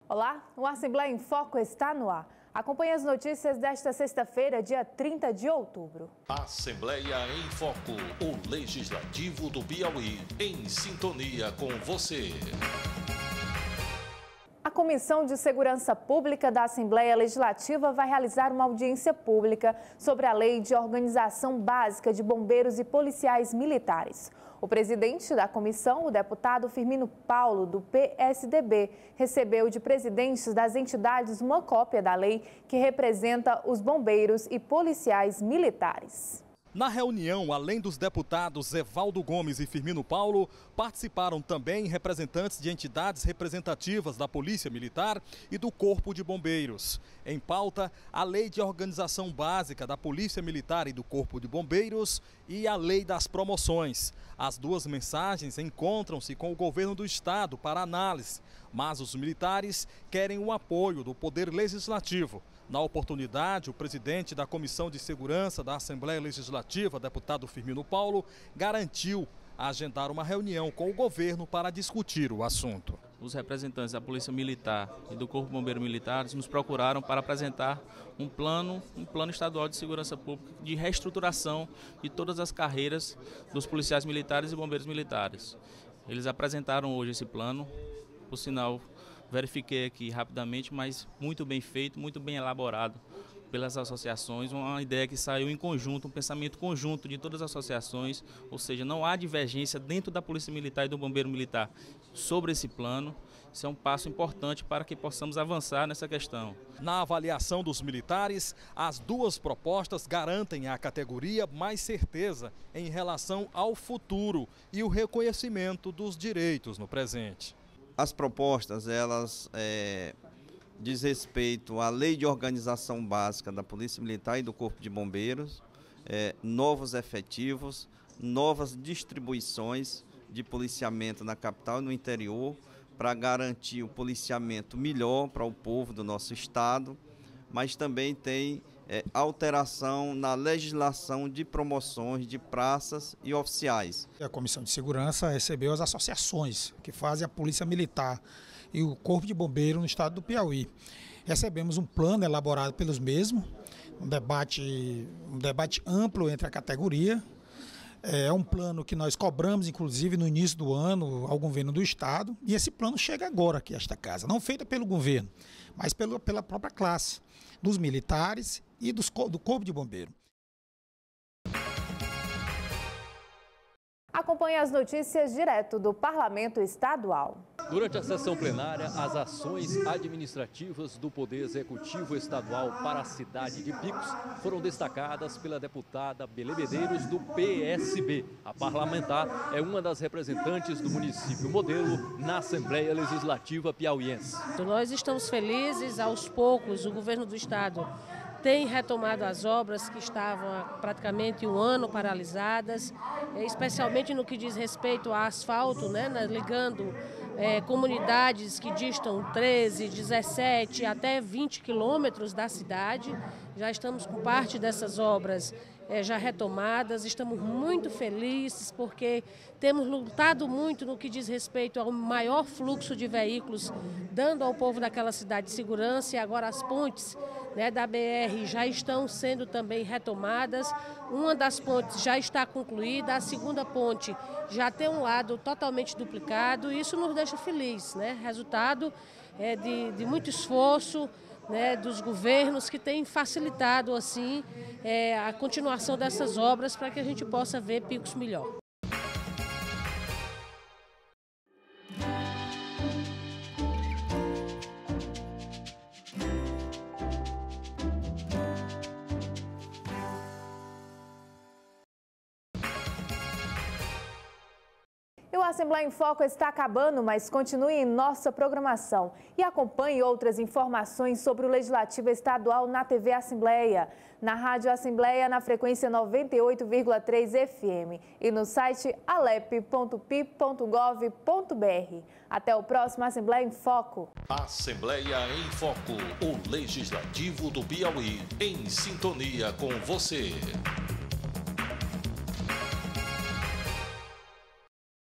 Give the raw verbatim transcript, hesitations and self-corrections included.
Olá, o Assembleia em Foco está no ar. Acompanhe as notícias desta sexta-feira, dia trinta de outubro. Assembleia em Foco, o Legislativo do Piauí, em sintonia com você. A Comissão de Segurança Pública da Assembleia Legislativa vai realizar uma audiência pública sobre a Lei de Organização Básica de Bombeiros e Policiais Militares. O presidente da comissão, o deputado Firmino Paulo, do P S D B, recebeu de presidentes das entidades uma cópia da lei que representa os bombeiros e policiais militares. Na reunião, além dos deputados Evaldo Gomes e Firmino Paulo, participaram também representantes de entidades representativas da Polícia Militar e do Corpo de Bombeiros. Em pauta, a Lei de Organização Básica da Polícia Militar e do Corpo de Bombeiros e a Lei das Promoções. As duas mensagens encontram-se com o governo do estado para análise, mas os militares querem o apoio do Poder Legislativo. Na oportunidade, o presidente da Comissão de Segurança da Assembleia Legislativa, deputado Firmino Paulo, garantiu agendar uma reunião com o governo para discutir o assunto. Os representantes da Polícia Militar e do Corpo de Bombeiros Militares nos procuraram para apresentar um plano, um plano estadual de segurança pública de reestruturação de todas as carreiras dos policiais militares e bombeiros militares. Eles apresentaram hoje esse plano, por sinal, verifiquei aqui rapidamente, mas muito bem feito, muito bem elaborado pelas associações, uma ideia que saiu em conjunto, um pensamento conjunto de todas as associações, ou seja, não há divergência dentro da Polícia Militar e do Bombeiro Militar sobre esse plano. Isso é um passo importante para que possamos avançar nessa questão. Na avaliação dos militares, as duas propostas garantem à categoria mais certeza em relação ao futuro e o reconhecimento dos direitos no presente. As propostas, elas é, diz respeito à Lei de Organização Básica da Polícia Militar e do Corpo de Bombeiros, é, novos efetivos, novas distribuições de policiamento na capital e no interior, para garantir o policiamento melhor para o povo do nosso estado, mas também tem é, alteração na legislação de promoções de praças e oficiais. A Comissão de Segurança recebeu as associações que fazem a Polícia Militar e o Corpo de Bombeiro no estado do Piauí. Recebemos um plano elaborado pelos mesmos, um debate, um debate amplo entre a categoria. É um plano que nós cobramos, inclusive, no início do ano, ao governo do estado, e esse plano chega agora aqui a esta casa, não feito pelo governo, mas pelo, pela própria classe, dos militares e dos, do Corpo de Bombeiro. Acompanhe as notícias direto do Parlamento Estadual. Durante a sessão plenária, as ações administrativas do Poder Executivo Estadual para a cidade de Picos foram destacadas pela deputada Belê Medeiros, do P S B. A parlamentar é uma das representantes do município modelo na Assembleia Legislativa piauiense. Nós estamos felizes, aos poucos, o governo do estado tem retomado as obras que estavam há praticamente um ano paralisadas, especialmente no que diz respeito ao asfalto, né, ligando é, comunidades que distam treze, dezessete até vinte quilômetros da cidade. Já estamos com parte dessas obras é, já retomadas, estamos muito felizes porque temos lutado muito no que diz respeito ao maior fluxo de veículos, dando ao povo daquela cidade segurança, e agora as pontes, né, da B R já estão sendo também retomadas. Uma das pontes já está concluída, a segunda ponte já tem um lado totalmente duplicado, e isso nos deixa felizes, né? Resultado é, de, de muito esforço, né, dos governos que têm facilitado assim é, a continuação dessas obras para que a gente possa ver Picos melhor. E o Assembleia em Foco está acabando, mas continue em nossa programação e acompanhe outras informações sobre o Legislativo Estadual na T V Assembleia, na Rádio Assembleia na frequência noventa e oito vírgula três F M e no site alep ponto pi ponto gov ponto br. Até o próximo Assembleia em Foco. Assembleia em Foco, o Legislativo do Piauí, em sintonia com você.